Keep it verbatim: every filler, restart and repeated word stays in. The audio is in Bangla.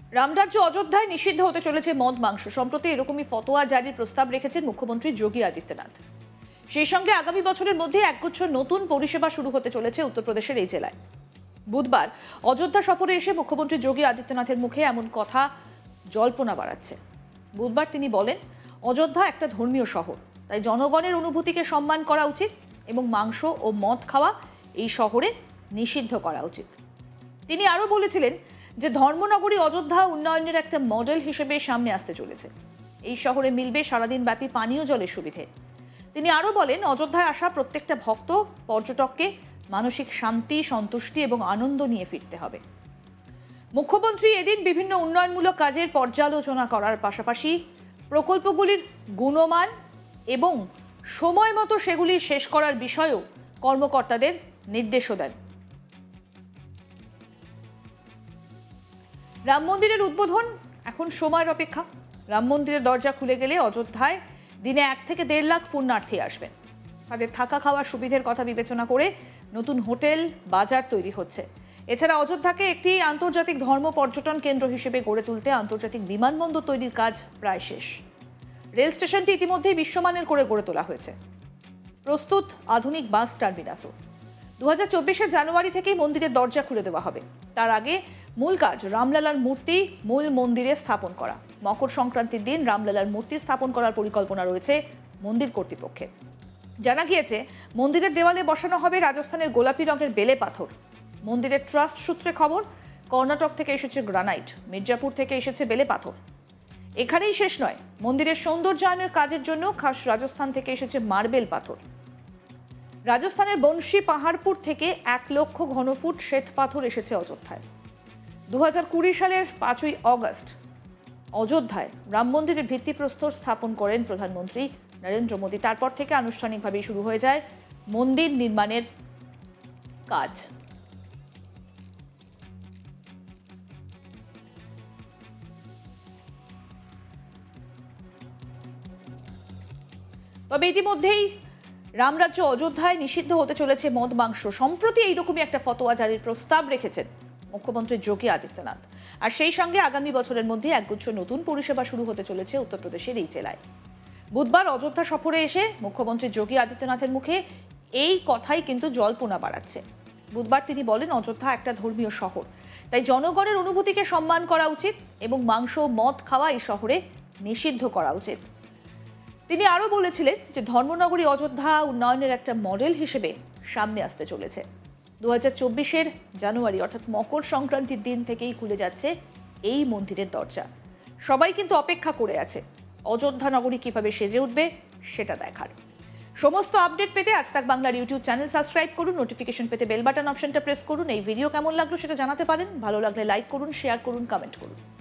রামরাজ্য অযোধ্যায় নিষিদ্ধ হতে চলেছে মদ মাংস। সম্প্রতি এরকমই ফতোয়া জারির প্রস্তাব রেখেছেন মুখ্যমন্ত্রী যোগী আদিত্যনাথ। সেই সঙ্গে আগামী বছরের মধ্যে একগুচ্ছ নতুন পরিষেবা শুরু হতে চলেছে উত্তরপ্রদেশের এই জেলায়। বুধবার অযোধ্যা সফরে এসে মুখ্যমন্ত্রী যোগী আদিত্যনাথের মুখে এমন কথা জল্পনা বাড়াচ্ছে। বুধবার তিনি বলেন, অযোধ্যা একটা ধর্মীয় শহর, তাই জনগণের অনুভূতিকে সম্মান করা উচিত এবং মাংস ও মদ খাওয়া এই শহরে নিষিদ্ধ করা উচিত। তিনি আরও বলেছিলেন যে ধর্মনগরী অযোধ্যা উন্নয়নের একটা মডেল হিসেবে সামনে আসতে চলেছে। এই শহরে মিলবে সারাদিন ব্যাপী পানীয় জলের সুবিধে। তিনি আরও বলেন, অযোধ্যায় আসা প্রত্যেকটা ভক্ত পর্যটককে মানসিক শান্তি, সন্তুষ্টি এবং আনন্দ নিয়ে ফিরতে হবে। মুখ্যমন্ত্রী এদিন বিভিন্ন উন্নয়নমূলক কাজের পর্যালোচনা করার পাশাপাশি প্রকল্পগুলির গুণমান এবং সময় মতো সেগুলি শেষ করার বিষয়েও কর্মকর্তাদের নির্দেশও দেন। রাম মন্দিরের উদ্বোধন এখন সময়ের অপেক্ষা। রাম মন্দিরের দরজা খুলে গেলে অযোধ্যায় দিনে এক থেকে দেড় লাখ পুণ্যার্থী আসবেন। তাদের থাকা খাওয়ার সুবিধের কথা বিবেচনা করে নতুন হোটেল, বাজার তৈরি হচ্ছে। এছাড়া অযোধ্যাকে একটি আন্তর্জাতিক ধর্ম পর্যটন কেন্দ্র হিসেবে গড়ে তুলতে আন্তর্জাতিক বিমানবন্দর তৈরির কাজ প্রায় শেষ। রেল স্টেশনটি ইতিমধ্যেই বিশ্বমানের করে গড়ে তোলা হয়েছে। প্রস্তুত আধুনিক বাস টার্মিনাসও। দু হাজার চব্বিশের জানুয়ারি থেকেই মন্দিরের দরজা খুলে দেওয়া হবে। তার আগে মূল কাজ রামলালার মূর্তি মূল মন্দিরে স্থাপন করা। মকর সংক্রান্তির দিন রামলালার মূর্তি স্থাপন করার পরিকল্পনা রয়েছে মন্দির কর্তৃপক্ষের। জানা গিয়েছে, মন্দিরের দেওয়ালে বসানো হবে রাজস্থানের গোলাপি রঙের বেলে পাথর। মন্দিরের ট্রাস্ট সূত্রে খবর, কর্ণাটক থেকে এসেছে গ্রানাইট, মির্জাপুর থেকে এসেছে বেলে পাথর। এখানেই শেষ নয়, মন্দিরের সৌন্দর্যায়নের কাজের জন্য খাস রাজস্থান থেকে এসেছে মার্বেল পাথর। রাজস্থানের বনশী পাহাড়পুর থেকে এক লক্ষ ঘনফুট শ্বেত পাথর এসেছে অযোধ্যায়। দু হাজার কুড়ি সালের পাঁচই অগস্ট অযোধ্যায় রাম মন্দিরের ভিত্তিপ্রস্তর স্থাপন করেন প্রধানমন্ত্রী নরেন্দ্র মোদী। তারপর থেকে আনুষ্ঠানিকভাবে শুরু হয়ে যায় মন্দির নির্মাণের কাজ। তবে ইতিমধ্যেই রামরাজ্য অযোধ্যায় নিষিদ্ধ হতে চলেছে মদ মাংস। সম্প্রতি এইরকমই একটা ফতোয়া জারির প্রস্তাব রেখেছেন মুখ্যমন্ত্রী যোগী আদিত্যনাথ। আর সেই সঙ্গে আগামী বছরের মধ্যে একগুচ্ছ নতুন পরিষেবা শুরু হতে চলেছে উত্তরপ্রদেশের এই জেলায়। বুধবার অযোধ্যা সফরে এসে মুখ্যমন্ত্রী যোগী আদিত্যনাথের মুখে এই কথাই কিন্তু জল্পনা বাড়াচ্ছে। বুধবার তিনি বলেন, অযোধ্যা একটা ধর্মীয় শহর, তাই জনগণের অনুভূতিকে সম্মান করা উচিত এবং মাংস মদ খাওয়া এই শহরে নিষিদ্ধ করা উচিত। তিনি আরও বলেছিলেন যে ধর্মনগরী অযোধ্যা উন্নয়নের একটা মডেল হিসেবে সামনে আসতে চলেছে। দু হাজার চব্বিশের জানুয়ারি অর্থাৎ মকর সংক্রান্তির দিন থেকেই খুলে যাচ্ছে এই মন্দিরের দরজা। সবাই কিন্তু অপেক্ষা করে আছে অযোধ্যা নগরী কিভাবে সেজে উঠবে সেটা দেখার। সমস্ত আপডেট পেতে আজ তাক বাংলার ইউটিউব চ্যানেল সাবস্ক্রাইব করুন, নোটিফিকেশন পেতে বেল বাটন অপশনটা প্রেস করুন। এই ভিডিও কেমন লাগলো সেটা জানাতে পারেন। ভালো লাগলে লাইক করুন, শেয়ার করুন, কমেন্ট করুন।